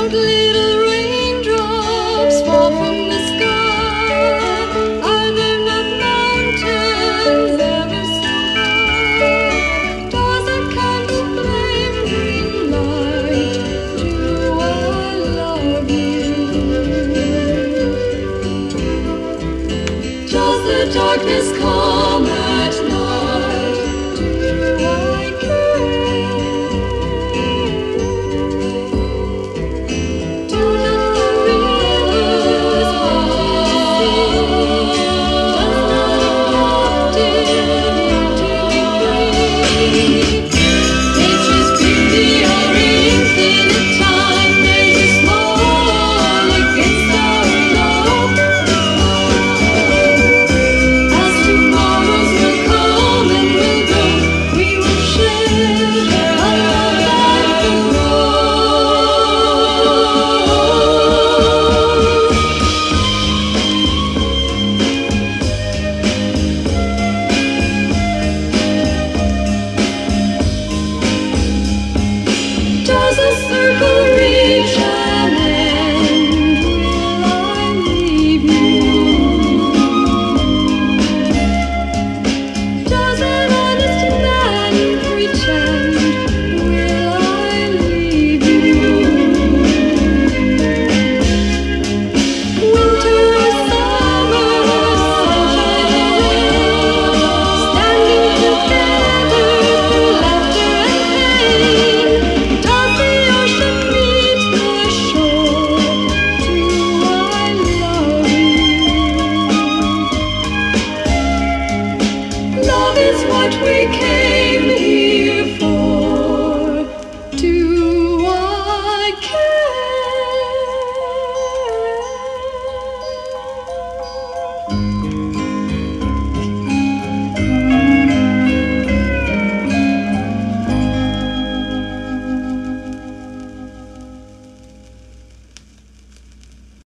little raindrops fall from the sky. Are there not mountains ever so high? Does a candle flame bring light? Do I love you? Does the darkness come at night? Do I care? Do not the rivers hide? Does not a captive yearn to be free? Nature's beauty are infinite time, measures small against our love. As tomorrows will come and will go, we will share a love that will grow. Does a circle reach an end? Will I leave you? Does an honest man pretend? Will I leave you? Winter or summer, sunshine or rain, standing together through laughter and pain. Does the ocean meet the shore? Do I love you? Love is what we came here for. Do I care?